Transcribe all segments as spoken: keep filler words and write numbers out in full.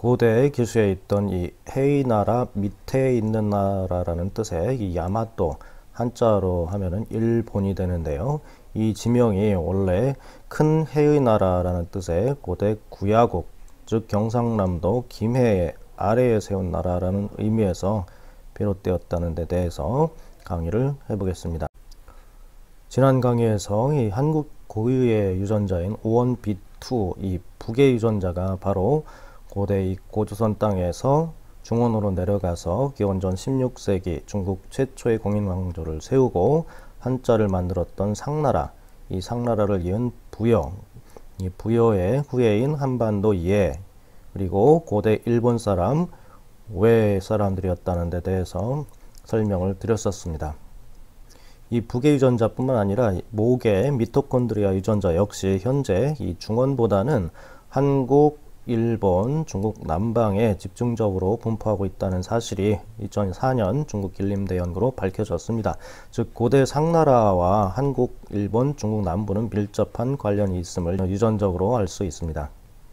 고대 기수에 있던 이 헤이나라, 밑에 있는 나라라는 뜻의 이 야마토, 한자로 하면은 일본이 되는데요. 이 지명이 원래 큰 해의 나라라는 뜻의 고대 구야국, 즉 경상남도 김해 아래에 세운 나라라는 의미에서 비롯되었다는 데 대해서 강의를 해보겠습니다. 지난 강의에서 이 한국 고유의 유전자인 오원비투, 이 북의 유전자가 바로 고대 이 고조선 땅에서 중원으로 내려가서 기원전 십육 세기 중국 최초의 공인왕조를 세우고 한자를 만들었던 상나라, 이 상나라를 이은 부여, 이 부여의 후예인 한반도 예, 그리고 고대 일본 사람, 외 사람들이었다는 데 대해서 설명을 드렸었습니다. 이 북의 유전자뿐만 아니라 목의 미토콘드리아 유전자 역시 현재 이 중원보다는 한국, 일본, 중국 남방에 집중적으로 분포하고 있다는 사실이 이천사 년 중국 길림대 연구로 밝혀졌습니다. 즉 고대 상나라와 한국, 일본, 중국 남부는 밀접한 관련이 있음을 유전적으로 알 수 있습니다.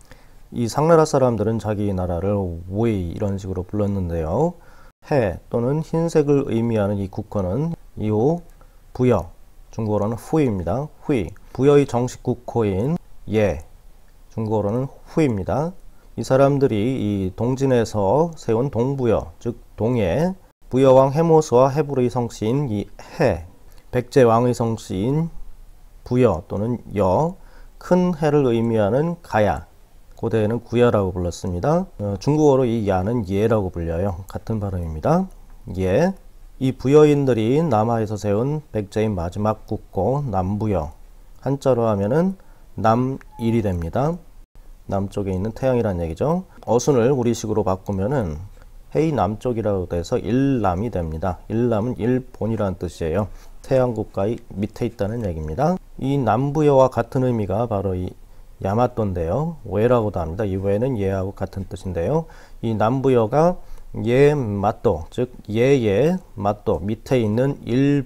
이 상나라 사람들은 자기 나라를 웨이 이런 식으로 불렀는데요. 해 또는 흰색을 의미하는 이 국호는 이후 부여, 중국어로는 후이입니다. 후이, 부여의 정식 국호인 예, 중국어로는 후입니다. 이 사람들이 이 동진에서 세운 동부여, 즉 동해, 부여왕 해모스와 해불의 성씨인 이 해, 백제왕의 성씨인 부여 또는 여, 큰 해를 의미하는 가야, 고대에는 구야라고 불렀습니다. 어, 중국어로 이 야는 예라고 불려요. 같은 발음입니다. 예. 이 부여인들이 남하에서 세운 백제의 마지막 국호 남부여, 한자로 하면은 남일이 됩니다. 남쪽에 있는 태양이란 얘기죠. 어순을 우리식으로 바꾸면은 해의 남쪽이라고 돼서 일남이 됩니다. 일남은 일본이라는 뜻이에요. 태양 국가의 밑에 있다는 얘기입니다. 이 남부여와 같은 의미가 바로 이 야마토인데요. 외라고도 합니다. 이 외는 예하고 같은 뜻인데요. 이 남부여가 예마토, 즉 예의 마토, 밑에 있는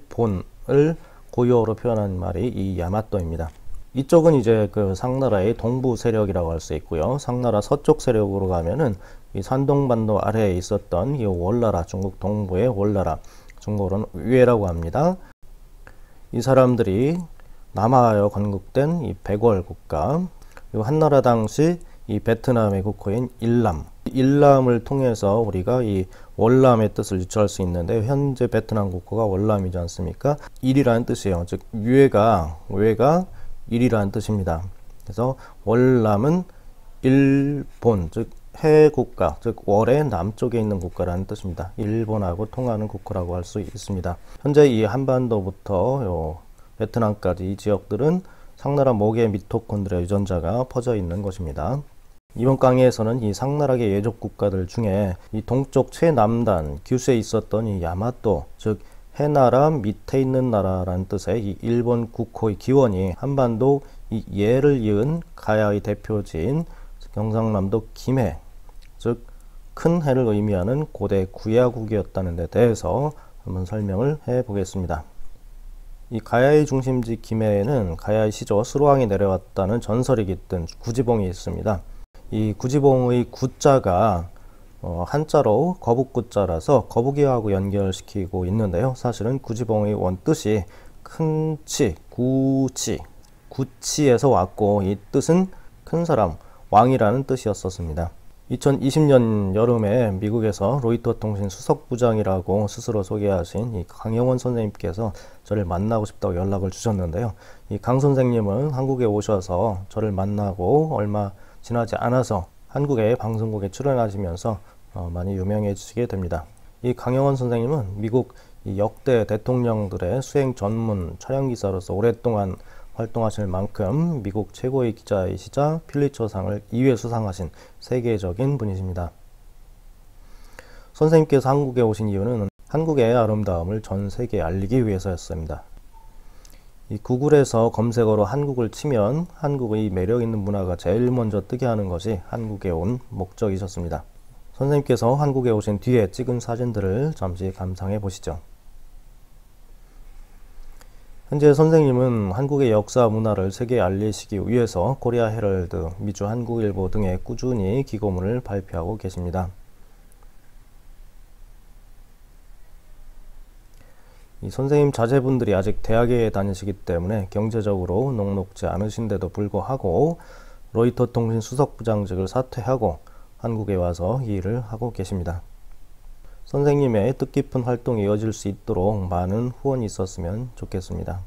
일본을 고유어로 표현한 말이 이 야마토입니다. 이쪽은 이제 그 상나라의 동부 세력이라고 할 수 있고요. 상나라 서쪽 세력으로 가면은 이 산동반도 아래에 있었던 이 월나라, 중국 동부의 월나라, 중국어로는 위에라고 합니다. 이 사람들이 남하하여 건국된 이 백월 국가, 그리고 한나라 당시 이 베트남의 국호인 일남, 일남을 통해서 우리가 이 월남의 뜻을 유추할 수 있는데, 현재 베트남 국호가 월남이지 않습니까? 일이라는 뜻이에요. 즉 위가 외가 일이라는 뜻입니다. 그래서 월남은 일본, 즉 해국가, 즉 월의 남쪽에 있는 국가라는 뜻입니다. 일본하고 통하는 국호라고 할 수 있습니다. 현재 이 한반도부터 요 베트남까지 이 지역들은 상나라 목의 미토콘드리아 유전자가 퍼져 있는 것입니다. 이번 강의에서는 이 상나라의 예족 국가들 중에 이 동쪽 최남단 규슈에 있었던 이 야마토, 즉 해나라 밑에 있는 나라라는 뜻의 이 일본 국호의 기원이 한반도 이 예를 이은 가야의 대표지인 경상남도 김해, 즉 큰 해를 의미하는 고대 구야국이었다는 데 대해서 한번 설명을 해 보겠습니다. 이 가야의 중심지 김해에는 가야의 시조 스루왕이 내려왔다는 전설이 깃든 구지봉이 있습니다. 이 구지봉의 구자가 어, 한자로 거북구자라서 거북이하고 연결시키고 있는데요. 사실은 구지봉의 원뜻이 큰치, 구치, 구치에서 왔고, 이 뜻은 큰 사람, 왕이라는 뜻이었었습니다. 이천이십 년 여름에 미국에서 로이터 통신 수석부장이라고 스스로 소개하신 이 강영원 선생님께서 저를 만나고 싶다고 연락을 주셨는데요. 이 강 선생님은 한국에 오셔서 저를 만나고 얼마 지나지 않아서 한국의 방송국에 출연하시면서 어, 많이 유명해지게 됩니다. 이 강영원 선생님은 미국 이 역대 대통령들의 수행 전문 촬영기사로서 오랫동안 활동하실 만큼 미국 최고의 기자이시자 필리처상을 이 회 수상하신 세계적인 분이십니다. 선생님께서 한국에 오신 이유는 한국의 아름다움을 전 세계에 알리기 위해서였습니다. 이 구글에서 검색어로 한국을 치면 한국의 매력 있는 문화가 제일 먼저 뜨게 하는 것이 한국에 온 목적이셨습니다. 선생님께서 한국에 오신 뒤에 찍은 사진들을 잠시 감상해 보시죠. 현재 선생님은 한국의 역사 문화를 세계에 알리시기 위해서 코리아 헤럴드, 미주 한국일보 등에 꾸준히 기고문을 발표하고 계십니다. 이 선생님 자제분들이 아직 대학에 다니시기 때문에 경제적으로 녹록지 않으신데도 불구하고 로이터 통신 수석부장직을 사퇴하고 한국에 와서 이 일을 하고 계십니다. 선생님의 뜻깊은 활동이 이어질 수 있도록 많은 후원이 있었으면 좋겠습니다.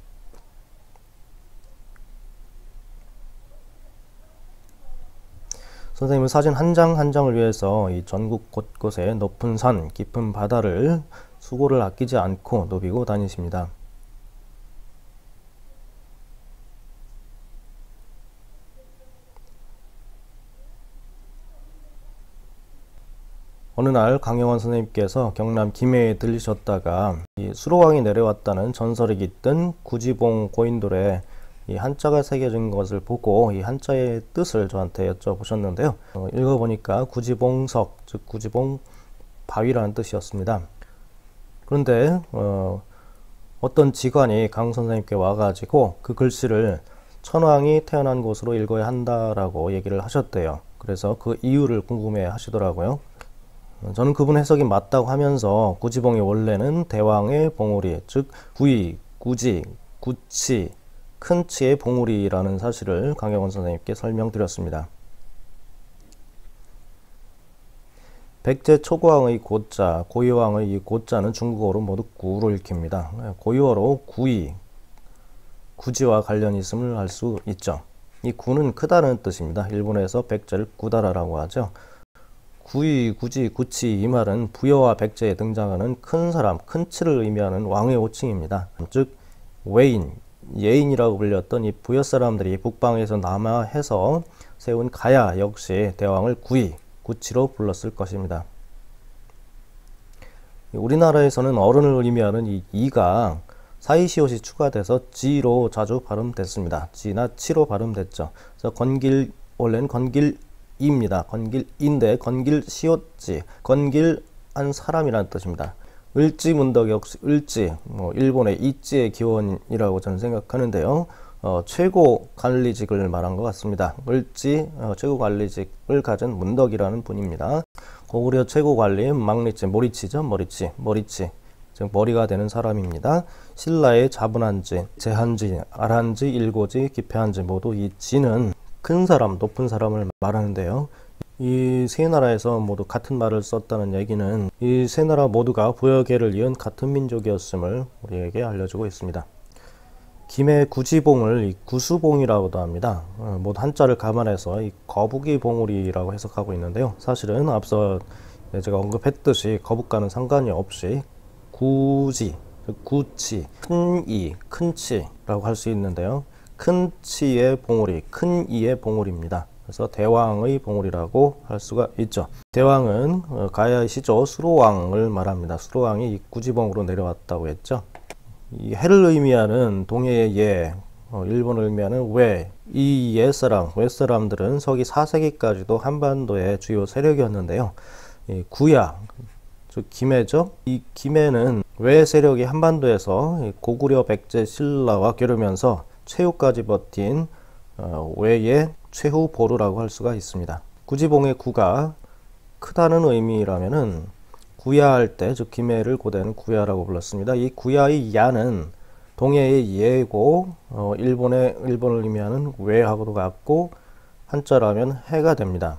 선생님은 사진 한 장 한 장을 위해서 이 전국 곳곳에 높은 산, 깊은 바다를 수고를 아끼지 않고 누비고 다니십니다. 어느 날 강영원 선생님께서 경남 김해에 들리셨다가 이 수로왕이 내려왔다는 전설이 깃든 구지봉 고인돌에 이 한자가 새겨진 것을 보고 이 한자의 뜻을 저한테 여쭤보셨는데요. 어, 읽어보니까 구지봉석, 즉 구지봉 바위라는 뜻이었습니다. 그런데 어, 어떤 직관이 강 선생님께 와가지고 그 글씨를 천왕이 태어난 곳으로 읽어야 한다라고 얘기를 하셨대요. 그래서 그 이유를 궁금해 하시더라고요. 저는 그분 해석이 맞다고 하면서 구지봉이 원래는 대왕의 봉우리, 즉 구이, 구지, 구치, 큰치의 봉우리라는 사실을 강영원 선생님께 설명드렸습니다. 백제 초고왕의 고자, 고유왕의 이 고자는 중국어로 모두 구로 읽힙니다. 고유어로 구이, 구지와 관련이 있음을 알 수 있죠. 이 구는 크다는 뜻입니다. 일본에서 백제를 구다라라고 하죠. 구이, 구지, 구치 이 말은 부여와 백제에 등장하는 큰 사람, 큰 치를 의미하는 왕의 호칭입니다. 즉 외인, 예인이라고 불렸던 이 부여 사람들이 북방에서 남하해서 세운 가야 역시 대왕을 구이, 구치로 불렀을 것입니다. 우리나라에서는 어른을 의미하는 이 이가 사이시옷이 추가돼서 지로 자주 발음됐습니다. 지나 치로 발음됐죠. 그래서 건길, 원래는 건길입니다. 건길인데 건길시옷지, 건길한 사람이라는 뜻입니다. 을지문덕 역시 을지, 뭐 일본의 이지의 기원이라고 저는 생각하는데요. 어, 최고 관리직을 말한 것 같습니다. 을지 어, 최고 관리직을 가진 문덕이라는 분입니다. 고구려 최고 관리 막리치, 모리치죠. 모리치, 모리치, 즉 머리가 되는 사람입니다. 신라의 자분한지, 제한지, 아란지, 일고지, 기패한지 모두 이 지는 큰 사람, 높은 사람을 말하는데요. 이 세 나라에서 모두 같은 말을 썼다는 얘기는 이 세 나라 모두가 부여계를 이은 같은 민족이었음을 우리에게 알려주고 있습니다. 김해 구지봉을 이 구수봉이라고도 합니다. 어, 모두 한자를 감안해서 이 거북이 봉우리라고 해석하고 있는데요. 사실은 앞서 제가 언급했듯이 거북과는 상관이 없이 구지, 구치, 큰이, 큰치라고 할 수 있는데요. 큰 치의 봉우리, 큰 이의 봉우리입니다. 그래서 대왕의 봉우리라고 할 수가 있죠. 대왕은 가야의 시조 수로왕을 말합니다. 수로왕이 이 구지봉으로 내려왔다고 했죠. 이 해를 의미하는 동해의 예, 어, 일본을 의미하는 외, 이 옛사람, 외사람들은 서기 사 세기까지도 한반도의 주요 세력이었는데요. 이 구야, 즉 김해죠. 이 김해는 외 세력이 한반도에서 고구려, 백제, 신라와 겨루면서 최후까지 버틴 어, 외의 최후 보루라고 할 수가 있습니다. 구지봉의 구가 크다는 의미라면은 구야할 때, 즉 김해를 고대는 구야라고 불렀습니다. 이 구야의 야는 동해의 예고 어, 일본의 일본을 의미하는 외하고도 같고 한자라면 해가 됩니다.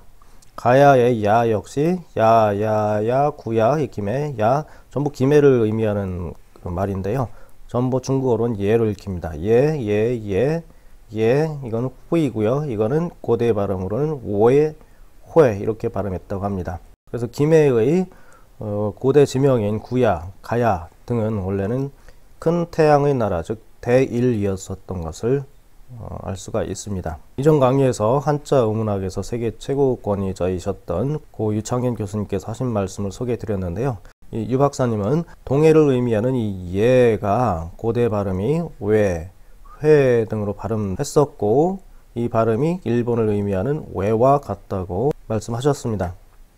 가야의 야 역시 야, 야, 야, 구야, 이 김해, 야 전부 김해를 의미하는 그 말인데요. 전부 중국어로는 예를 읽힙니다. 예, 예, 예, 예, 이거는 후이고요. 이거는 고대 발음으로는 오에, 호에 이렇게 발음했다고 합니다. 그래서 김해의 어, 고대 지명인 구야, 가야 등은 원래는 큰 태양의 나라, 즉 대일이었었던 것을 어, 알 수가 있습니다. 이전 강의에서 한자 의문학에서 세계 최고권위자이셨던 고 유창현 교수님께서 하신 말씀을 소개해 드렸는데요. 이 유 박사님은 동해를 의미하는 이 예가 고대 발음이 외, 회 등으로 발음했었고 이 발음이 일본을 의미하는 외와 같다고 말씀하셨습니다.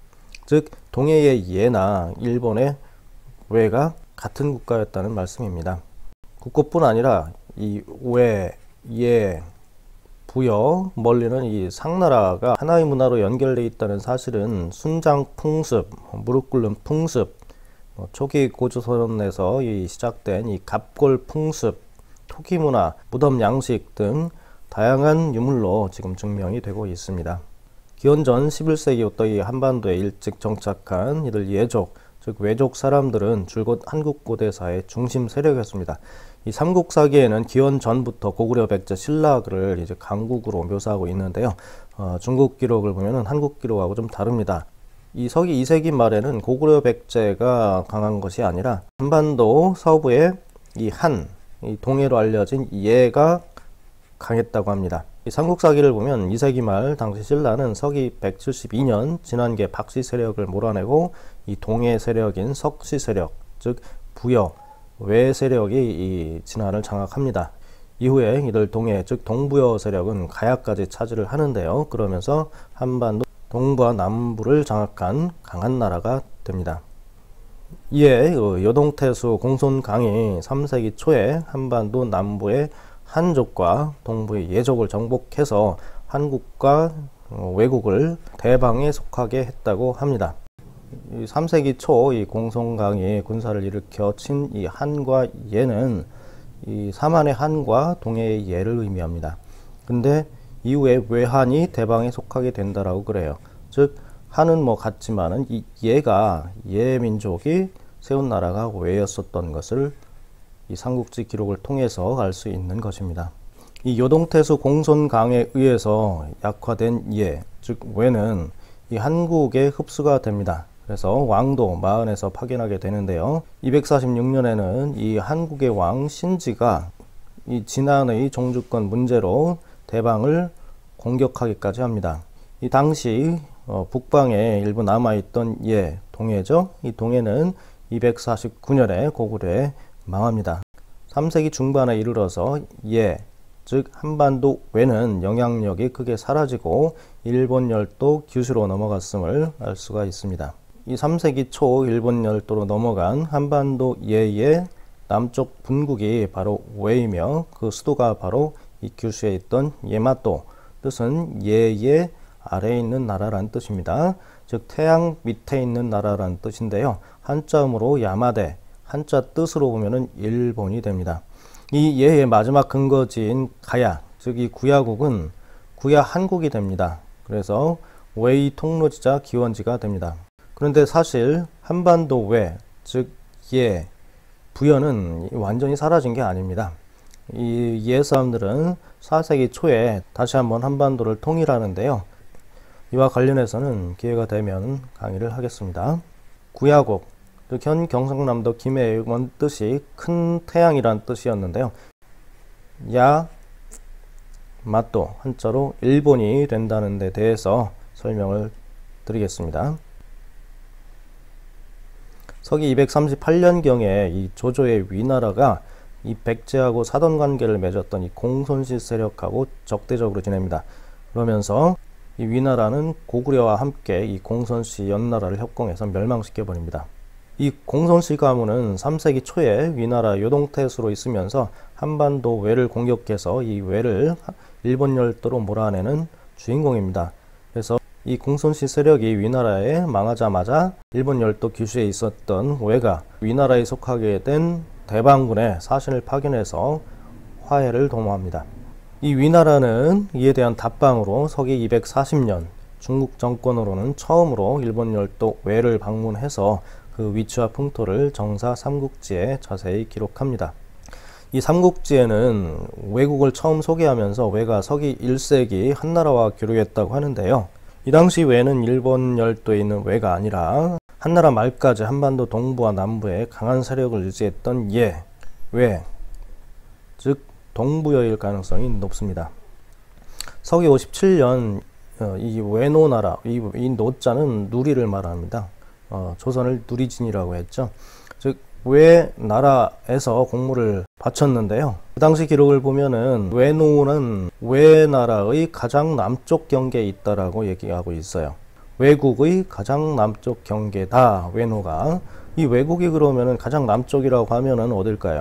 즉 동해의 예나 일본의 외가 같은 국가였다는 말씀입니다. 국고뿐 아니라 이 외, 예, 부여, 멀리는 이 상나라가 하나의 문화로 연결되어 있다는 사실은 순장 풍습, 무릎 꿇는 풍습, 초기 고조선에서 이 시작된 이 갑골 풍습, 토기 문화, 무덤 양식 등 다양한 유물로 지금 증명이 되고 있습니다. 기원전 십일 세기부터 이 한반도에 일찍 정착한 이들 예족, 즉 외족 사람들은 줄곧 한국 고대사의 중심 세력이었습니다. 이 삼국사기에는 기원 전부터 고구려 백제 신라를 이제 강국으로 묘사하고 있는데요. 어, 중국 기록을 보면은 한국 기록하고 좀 다릅니다. 이 서기 이 세기 말에는 고구려 백제가 강한 것이 아니라 한반도 서부의 이 한, 이 동해로 알려진 예가 강했다고 합니다. 이 삼국사기를 보면 이 세기 말 당시 신라는 서기 백칠십이 년 진안계 박씨 세력을 몰아내고 이 동해 세력인 석씨 세력, 즉 부여, 외 세력이 이 진안을 장악합니다. 이후에 이들 동해, 즉 동부여 세력은 가야까지 차지를 하는데요. 그러면서 한반도 동부와 남부를 장악한 강한 나라가 됩니다. 이에 여동태수 공손강이 삼 세기 초에 한반도 남부의 한족과 동부의 예족을 정복해서 한국과 외국을 대방에 속하게 했다고 합니다. 삼 세기 초 이 공손강이 군사를 일으켜 친 이 한과 예는 이 삼한의 한과 동해의 예를 의미합니다. 근데 이후에 외한이 대방에 속하게 된다라고 그래요. 즉 한은 뭐 같지만은 이 예가 예 민족이 세운 나라가 외였었던 것을 이 삼국지 기록을 통해서 알 수 있는 것입니다. 이 요동태수 공손강에 의해서 약화된 예, 즉 외는 이 한국에 흡수가 됩니다. 그래서 왕도 마흔에서 파견하게 되는데요. 이백사십육 년에는 이 한국의 왕 신지가 이 진안의 종주권 문제로 대방을 공격하기까지 합니다. 이 당시 어, 북방에 일부 남아있던 예, 동해죠. 이 동해는 이백사십구 년에 고구려에 망합니다. 삼 세기 중반에 이르러서 예, 즉 한반도 외는 영향력이 크게 사라지고 일본 열도 규슈로 넘어갔음을 알 수가 있습니다. 이 삼 세기 초 일본 열도로 넘어간 한반도 예의 남쪽 분국이 바로 외이며 그 수도가 바로 이 규슈에 있던 예마도, 뜻은 예의 아래에 있는 나라라는 뜻입니다. 즉 태양 밑에 있는 나라라는 뜻인데요. 한자음으로 야마데, 한자 뜻으로 보면은 일본이 됩니다. 이 예의 마지막 근거지인 가야, 즉 이 구야국은 구야 한국이 됩니다. 그래서 외의 통로지자 기원지가 됩니다. 그런데 사실 한반도 외, 즉 예, 부여는 완전히 사라진 게 아닙니다. 이 예 사람들은 사 세기 초에 다시 한번 한반도를 통일하는데요. 이와 관련해서는 기회가 되면 강의를 하겠습니다. 구야국, 현 경상남도 김해의 원 뜻이 큰 태양이란 뜻이었는데요. 야, 마또 한자로 일본이 된다는 데 대해서 설명을 드리겠습니다. 서기 이백삼십팔 년경에 이 조조의 위나라가 이 백제하고 사돈 관계를 맺었던 이 공손씨 세력하고 적대적으로 지냅니다. 그러면서 이 위나라는 고구려와 함께 이 공손씨 연나라를 협공해서 멸망시켜 버립니다. 이 공손씨 가문은 삼 세기 초에 위나라 요동태수로 있으면서 한반도 외를 공격해서 이 외를 일본 열도로 몰아내는 주인공입니다. 그래서 이 공손씨 세력이 위나라에 망하자마자 일본 열도 규슈에 있었던 외가 위나라에 속하게 된 대방군에 사신을 파견해서 화해를 도모합니다. 이 위나라는 이에 대한 답방으로 서기 이백사십 년 중국 정권으로는 처음으로 일본 열도 외를 방문해서 그 위치와 풍토를 정사 삼국지에 자세히 기록합니다. 이 삼국지에는 외국을 처음 소개하면서 외가 서기 일 세기 한나라와 교류했다고 하는데요. 이 당시 외는 일본 열도에 있는 외가 아니라 한나라 말까지 한반도 동부와 남부에 강한 세력을 유지했던 예, 외, 즉 동부여일 가능성이 높습니다. 서기 오십칠 년 어, 이 외노나라, 이, 이 노자는 누리를 말합니다. 어, 조선을 누리진이라고 했죠. 즉 외나라에서 공물을 바쳤는데요. 그 당시 기록을 보면은 외노는 외나라의 가장 남쪽 경계에 있다라고 얘기하고 있어요. 외국의 가장 남쪽 경계다, 외노가. 이 외국이 그러면은 가장 남쪽이라고 하면은 어딜까요?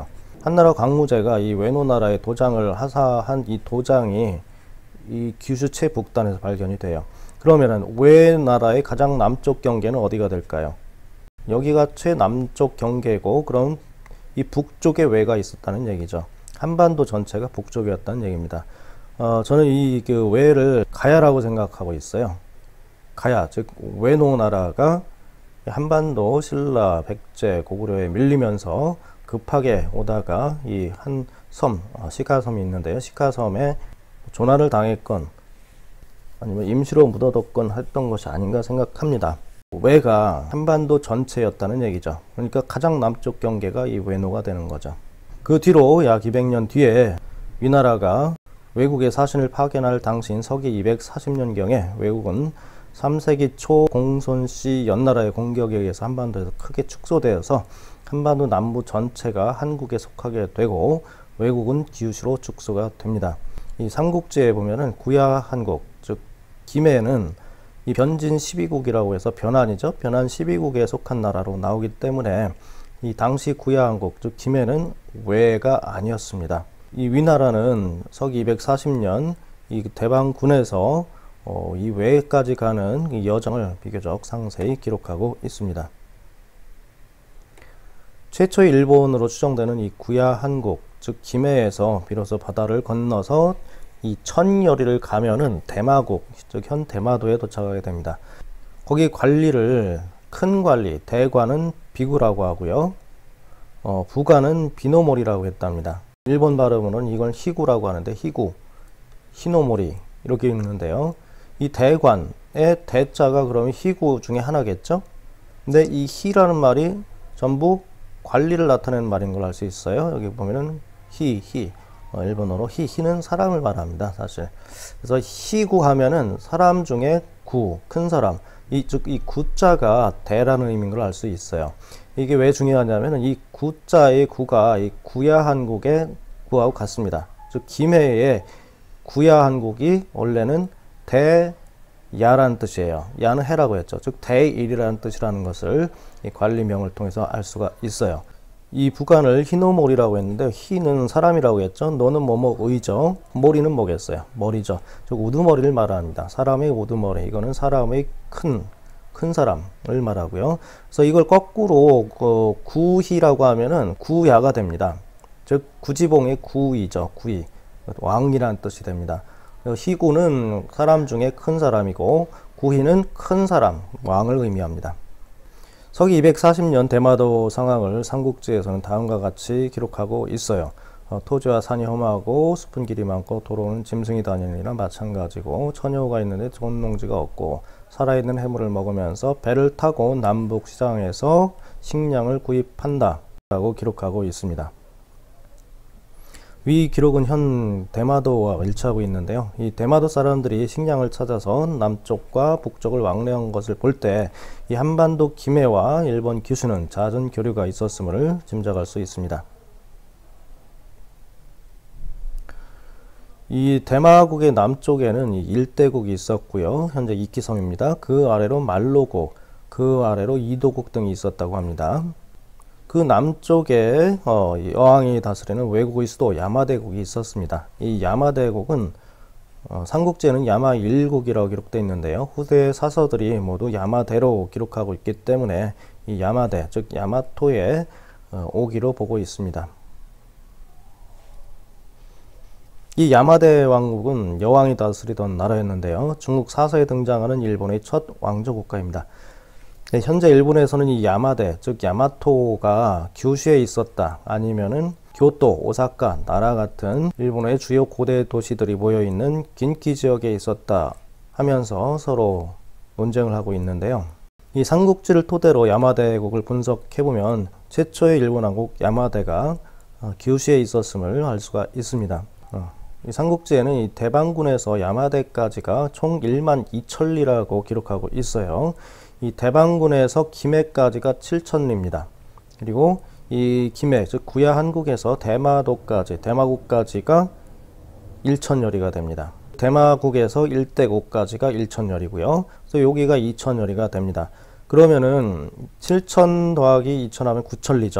한나라 광무제가 이 외노나라의 도장을 하사한 이 도장이 이 규슈 최북단에서 발견이 돼요. 그러면은 외나라의 가장 남쪽 경계는 어디가 될까요? 여기가 최남쪽 경계고, 그럼 이 북쪽에 외가 있었다는 얘기죠. 한반도 전체가 북쪽이었다는 얘기입니다. 어, 저는 이 그 외를 가야라고 생각하고 있어요. 가야, 즉 외노나라가 한반도 신라, 백제, 고구려에 밀리면서 급하게 오다가 이 한 섬, 어, 시카섬이 있는데요. 시카섬에 조난을 당했건 아니면 임시로 묻어뒀건 했던 것이 아닌가 생각합니다. 외가 한반도 전체였다는 얘기죠. 그러니까 가장 남쪽 경계가 이 외노가 되는 거죠. 그 뒤로 약 이백 년 뒤에 위나라가 외국의 사신을 파견할 당시인 서기 이백사십 년경에 외국은 삼 세기 초 공손씨 연나라의 공격에 의해서 한반도에서 크게 축소되어서 한반도 남부 전체가 한국에 속하게 되고 외국은 규슈로 축소가 됩니다. 이 삼국지에 보면은 구야 한국, 즉 김해는 이 변진 십이 국이라고 해서 변환이죠. 변환 십이 국에 속한 나라로 나오기 때문에 이 당시 구야 한국, 즉 김해는 외가 아니었습니다. 이 위나라는 서기 이백사십 년 이 대방군에서 어, 이 외까지 가는 이 여정을 비교적 상세히 기록하고 있습니다. 최초의 일본으로 추정되는 이 구야 한국, 즉 김해에서 비로소 바다를 건너서 이 천여리를 가면은 대마국, 즉 현 대마도에 도착하게 됩니다. 거기 관리를 큰 관리, 대관은 비구라고 하고요. 어, 부관은 비노모리라고 했답니다. 일본 발음으로는 이걸 히구라고 하는데 히구, 히노모리 이렇게 읽는데요. 이 대관의 대자가 그러면 히구 중에 하나겠죠? 근데 이 히라는 말이 전부 관리를 나타내는 말인 걸 알 수 있어요. 여기 보면은 히, 히. 어, 일본어로 히, 히는 사람을 말합니다, 사실. 그래서 히구 하면은 사람 중에 구, 큰 사람. 이, 즉, 이 구자가 대라는 의미인 걸 알 수 있어요. 이게 왜 중요하냐면은 이 구자의 구가 이 구야 한국의 구하고 같습니다. 즉, 김해의 구야 한국이 원래는 대야라는 뜻이에요. 야는 해라고 했죠. 즉, 대일이라는 뜻이라는 것을 이 관리명을 통해서 알 수가 있어요. 이 부관을 히노모리라고 했는데, 히는 사람이라고 했죠. 너는 뭐뭐의죠. 모리는 뭐겠어요? 머리죠. 즉 우두머리를 말합니다. 사람의 우두머리. 이거는 사람의 큰, 큰 사람을 말하고요. 그래서 이걸 거꾸로 그 구희라고 하면은 구야가 됩니다. 즉 구지봉의 구이죠. 구이. 왕이라는 뜻이 됩니다. 희구는 사람 중에 큰 사람이고 구희는 큰 사람, 왕을 의미합니다. 서기 이백사십 년 대마도 상황을 삼국지에서는 다음과 같이 기록하고 있어요. 어, 토지와 산이 험하고 숲은 길이 많고 도로는 짐승이 다니는 이나 마찬가지고 처녀가 있는데 좋은 농지가 없고 살아있는 해물을 먹으면서 배를 타고 남북 시장에서 식량을 구입한다 라고 기록하고 있습니다. 위 기록은 현 대마도와 일치하고 있는데요. 이 대마도 사람들이 식량을 찾아서 남쪽과 북쪽을 왕래한 것을 볼 때 이 한반도 김해와 일본 규슈는 잦은 교류가 있었음을 짐작할 수 있습니다. 이 대마국의 남쪽에는 이 일대국이 있었고요. 현재 이키섬입니다. 그 아래로 말로국, 그 아래로 이도국 등이 있었다고 합니다. 그 남쪽에 어, 여왕이 다스리는 외국의 수도 야마대국이 있었습니다. 이 야마대국은 어, 삼국지에는 야마 일국이라고 기록되어 있는데요. 후대 사서들이 모두 야마대로 기록하고 있기 때문에 이 야마대, 즉 야마토의 어, 오기로 보고 있습니다. 이 야마대 왕국은 여왕이 다스리던 나라였는데요. 중국 사서에 등장하는 일본의 첫 왕조 국가입니다. 네, 현재 일본에서는 이 야마대, 즉 야마토가 규슈에 있었다, 아니면은 교토, 오사카, 나라 같은 일본의 주요 고대 도시들이 모여있는 긴키 지역에 있었다 하면서 서로 논쟁을 하고 있는데요. 이 삼국지를 토대로 야마대국을 분석해보면 최초의 일본 왕국 야마대가 규슈에 있었음을 알 수가 있습니다. 이 삼국지에는 이 대방군에서 야마대까지가 총 일만 이천 리라고 기록하고 있어요. 이 대방군에서 김해까지가 칠천 리입니다. 그리고 이 김해, 즉 구야 한국에서 대마도까지, 대마국까지가 천여 리가 됩니다. 대마국에서 일대국까지가 천여 리고요. 그래서 여기가 이천여 리가 됩니다. 그러면은 칠천 더하기 이천 하면 구천 리죠.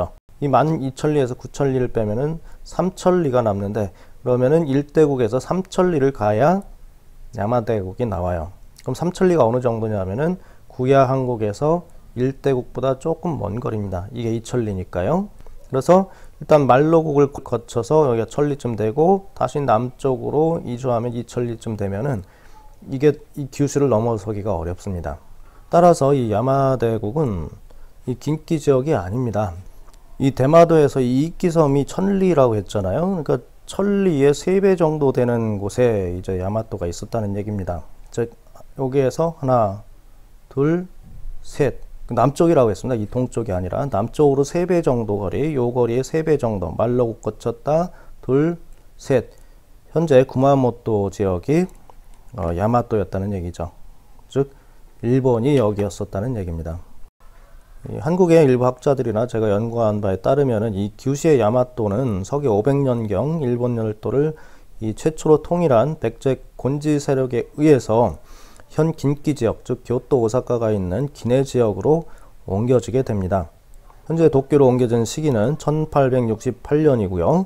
이 만 이천리에서 구천리를 빼면은 삼천리가 남는데, 그러면은 일대국에서 삼천리를 가야 야마대국이 나와요. 그럼 삼천리가 어느 정도냐면은 구야 한국에서 일대국보다 조금 먼 거리입니다. 이게 이천리니까요. 그래서 일단 말로국을 거쳐서 여기가 천리쯤 되고 다시 남쪽으로 이주하면 이천리쯤 되면은 이게 이 규슈를 넘어서기가 어렵습니다. 따라서 이 야마대국은 이 긴키 지역이 아닙니다. 이 대마도에서 이 이끼섬이 천리라고 했잖아요. 그러니까 천리의 세 배 정도 되는 곳에 이제 야마토가 있었다는 얘기입니다. 즉 여기에서 하나, 둘, 셋. 남쪽이라고 했습니다. 이 동쪽이 아니라 남쪽으로 세 배 정도 거리, 요 거리의 세 배 정도. 말로국 거쳤다, 둘, 셋. 현재 구마모토 지역이 어, 야마토였다는 얘기죠. 즉 일본이 여기였었다는 얘기입니다. 이 한국의 일부 학자들이나 제가 연구한 바에 따르면은 이 규슈의 야마토는 서기 오백년경 일본 열도를 이 최초로 통일한 백제 곤지 세력에 의해서 현 긴키 지역, 즉 교토 오사카가 있는 기내 지역으로 옮겨지게 됩니다. 현재 도쿄로 옮겨진 시기는 천팔백육십팔년이고요.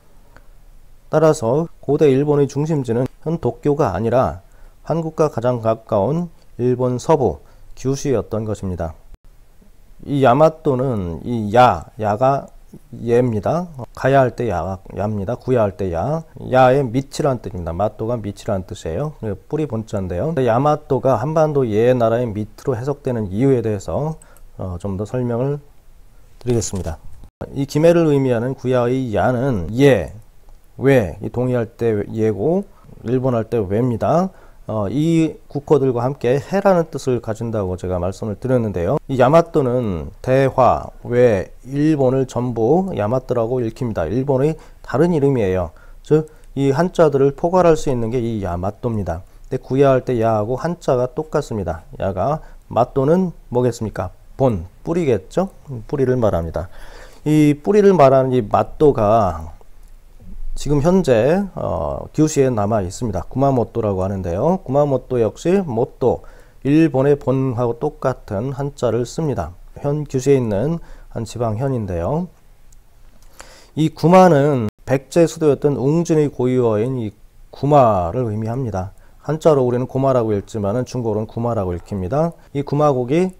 따라서 고대 일본의 중심지는 현 도쿄가 아니라 한국과 가장 가까운 일본 서부 규슈였던 것입니다. 이 야마토는 이 야, 야가 예입니다. 가야 할 때 야, 야입니다. 구야 할 때 야. 야의 밑이란 뜻입니다. 마토가 밑이란 뜻이에요. 뿌리 본자인데요. 야마토가 한반도 예 나라의 밑으로 해석되는 이유에 대해서 어, 좀 더 설명을 드리겠습니다. 이 기매를 의미하는 구야의 야는 예, 왜, 이 동의할 때 예고 일본할 때 왜입니다. 어, 이 국어들과 함께 해라는 뜻을 가진다고 제가 말씀을 드렸는데요. 이 야마토는 대화, 왜, 일본을 전부 야마토라고 읽힙니다. 일본의 다른 이름이에요. 즉, 이 한자들을 포괄할 수 있는 게 이 야마토입니다. 근데 구야할 때 야하고 한자가 똑같습니다. 야가, 마토는 뭐겠습니까? 본, 뿌리겠죠? 뿌리를 말합니다. 이 뿌리를 말하는 이 마토가 지금 현재 어, 규슈에 남아 있습니다. 구마모토라고 하는데요. 구마모토 역시 모토, 일본의 본하고 똑같은 한자를 씁니다. 현 규슈에 있는 한 지방현인데요. 이 구마는 백제 수도였던 웅진의 고유어인 이 구마를 의미합니다. 한자로 우리는 고마라고 읽지만은 중국어로는 구마라고 읽힙니다. 이 구마국이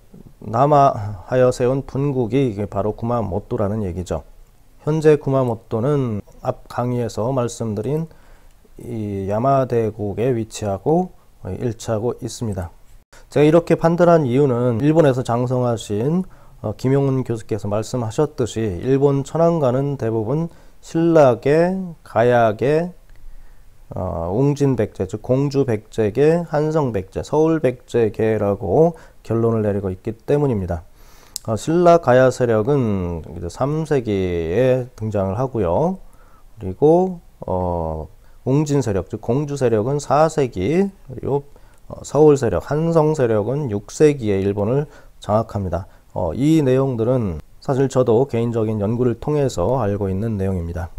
남하하여 세운 분국이 이게 바로 구마모토라는 얘기죠. 현재 구마모토는 앞 강의에서 말씀드린 이 야마대국에 위치하고 일치하고 있습니다. 제가 이렇게 판단한 이유는 일본에서 장성하신 어, 김용훈 교수께서 말씀하셨듯이 일본 천황가는 대부분 신라계, 가야계, 어, 웅진백제, 즉 공주백제계, 한성백제, 서울백제계라고 결론을 내리고 있기 때문입니다. 어, 신라 가야 세력은 삼 세기에 등장을 하고요. 그리고 어, 웅진 세력, 즉 공주 세력은 사 세기, 그리고 어, 서울 세력, 한성 세력은 육 세기에 일본을 장악합니다. 어, 이 내용들은 사실 저도 개인적인 연구를 통해서 알고 있는 내용입니다.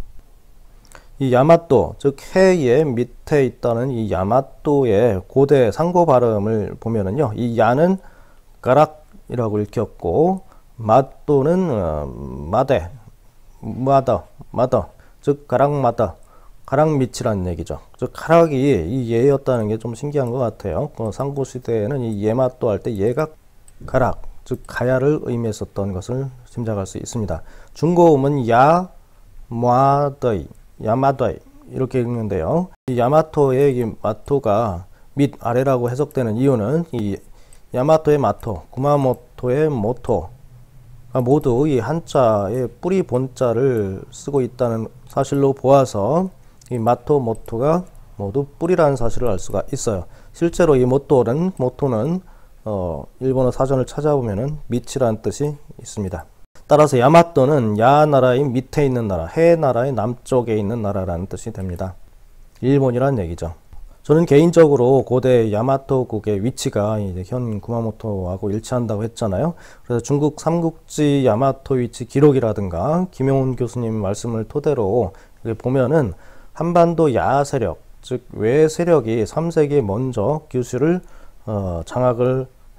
이 야마토, 즉 해의 밑에 있다는 이 야마토의 고대 상고 발음을 보면은요, 이 야는 가락이라고 읽혔고, 마토는 어, 마데, 마더, 마더, 즉 가락마더, 가락 밑이라는 얘기죠. 즉 가락이 이 예였다는 게 좀 신기한 것 같아요. 어, 상고 시대에는 이 예마토 할 때 예가 가락, 즉 가야를 의미했었던 것을 짐작할 수 있습니다. 중고음은 야, 마더이, 야마더이 이렇게 읽는데요. 이 야마토의 이 마토가 밑 아래라고 해석되는 이유는 이 야마토의 마토, 구마모토의 모토 모두 이 한자의 뿌리 본자를 쓰고 있다는 사실로 보아서 이 마토, 모토가 모두 뿌리라는 사실을 알 수가 있어요. 실제로 이 모토는 모토는 어, 일본어 사전을 찾아보면은 밑이라는 뜻이 있습니다. 따라서 야마토는 야 나라의 밑에 있는 나라, 해 나라의 남쪽에 있는 나라라는 뜻이 됩니다. 일본이란 얘기죠. 저는 개인적으로 고대 야마토국의 위치가 이제 현 구마모토하고 일치한다고 했잖아요. 그래서 중국 삼국지 야마토 위치 기록이라든가 김용훈 교수님 말씀을 토대로 보면은 한반도 야 세력, 즉 외 세력이 삼 세기에 먼저 규슈를 어, 장악을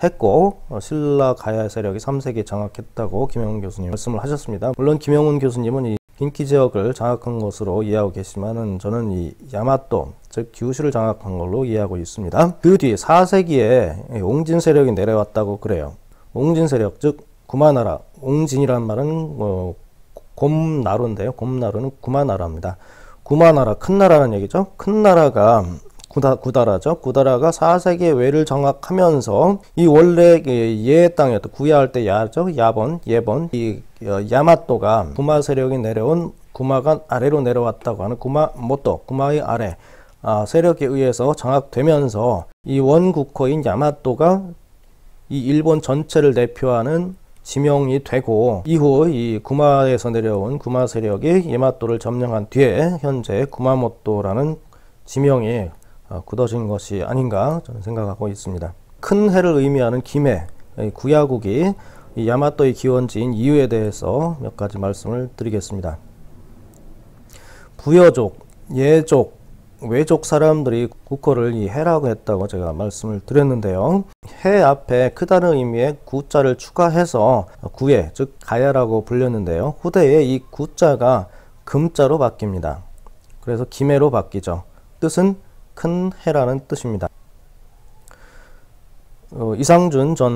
했고 어, 신라 가야 세력이 삼 세기 장악했다고 김영훈 교수님 말씀을 하셨습니다. 물론 김영훈 교수님은 이 긴키 지역을 장악한 것으로 이해하고 계시지만은 저는 이 야마토 즉 규슈를 장악한 걸로 이해하고 있습니다. 그 뒤 사 세기에 옹진 세력이 내려왔다고 그래요. 옹진 세력 즉 구마나라, 옹진이란 말은 뭐 곰나루인데요. 곰나루는 구마나라입니다. 구마나라, 큰 나라는 얘기죠. 큰 나라가 구다, 구다라죠. 구다라가 사 세기에 외를 장악하면서 이 원래 예 땅이었던 구야할 때 야죠. 야번, 예번. 이 야마토가 구마 세력이 내려온 구마가 아래로 내려왔다고 하는 구마모토, 구마의 아래 아, 세력에 의해서 장악되면서 이 원국호인 야마토가 이 일본 전체를 대표하는 지명이 되고 이후 이 구마에서 내려온 구마 세력이 야마토를 점령한 뒤에 현재 구마모토라는 지명이 굳어진 것이 아닌가 저는 생각하고 있습니다. 큰 해를 의미하는 김해, 구야국이 이 야마토의 기원지인 이유에 대해서 몇 가지 말씀을 드리겠습니다. 부여족, 예족, 외족 사람들이 국호를 이 해라고 했다고 제가 말씀을 드렸는데요. 해 앞에 크다는 의미의 구자를 추가해서 구해, 즉 가야라고 불렸는데요. 후대에 이 구자가 금자로 바뀝니다. 그래서 김해로 바뀌죠. 뜻은 큰 해라는 뜻입니다. 어, 이상준 전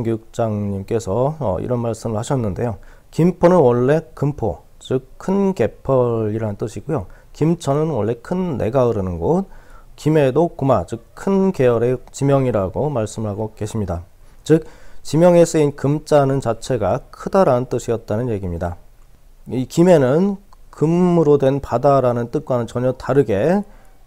음성교육장님께서 어, 이런 말씀을 하셨는데요. 김포는 원래 금포, 즉 큰 개펄이라는 뜻이고요. 김천은 원래 큰 내가 흐르는 곳, 김해도 구마, 즉 큰 계열의 지명이라고 말씀하고 계십니다. 즉 지명에 쓰인 금자는 자체가 크다라는 뜻이었다는 얘기입니다. 이 김해는 금으로 된 바다라는 뜻과는 전혀 다르게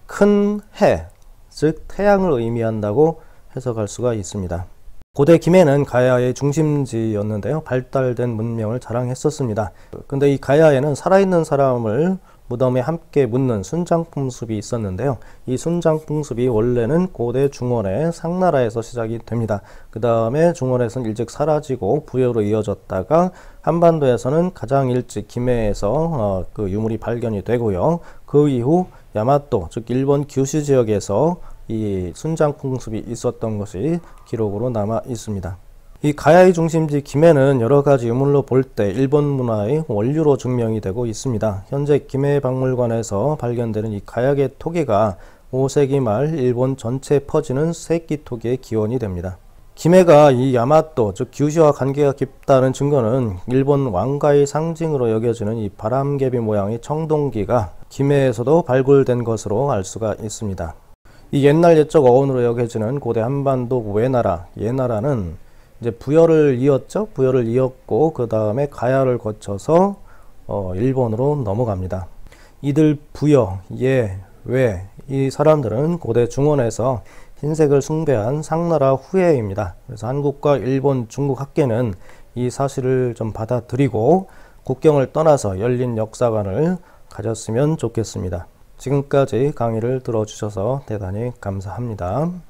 큰 해, 즉 태양을 의미한다고 해석할 수가 있습니다. 고대 김해는 가야의 중심지였는데요. 발달된 문명을 자랑했었습니다. 근데 이 가야에는 살아있는 사람을 무덤에 함께 묻는 순장풍습이 있었는데요. 이 순장풍습이 원래는 고대 중원의 상나라에서 시작이 됩니다. 그 다음에 중원에서는 일찍 사라지고 부여로 이어졌다가 한반도에서는 가장 일찍 김해에서 어, 그 유물이 발견이 되고요. 그 이후 야마토, 즉 일본 규슈 지역에서 이 순장풍습이 있었던 것이 기록으로 남아 있습니다. 이 가야의 중심지 김해는 여러 가지 유물로 볼 때 일본 문화의 원류로 증명이 되고 있습니다. 현재 김해박물관에서 발견되는 이 가야계 토기가 오 세기 말 일본 전체에 퍼지는 세끼 토기의 기원이 됩니다. 김해가 이 야마토, 즉 규슈와 관계가 깊다는 증거는 일본 왕가의 상징으로 여겨지는 이 바람개비 모양의 청동기가 김해에서도 발굴된 것으로 알 수가 있습니다. 이 옛날 옛적 어원으로 여겨지는 고대 한반도 외나라, 예나라는 이제 부여를 이었죠. 부여를 이었고 그 다음에 가야를 거쳐서 어, 일본으로 넘어갑니다. 이들 부여, 예, 외, 이 사람들은 고대 중원에서 흰색을 숭배한 상나라 후예입니다. 그래서 한국과 일본, 중국 학계는 이 사실을 좀 받아들이고 국경을 떠나서 열린 역사관을 가졌으면 좋겠습니다. 지금까지 강의를 들어주셔서 대단히 감사합니다.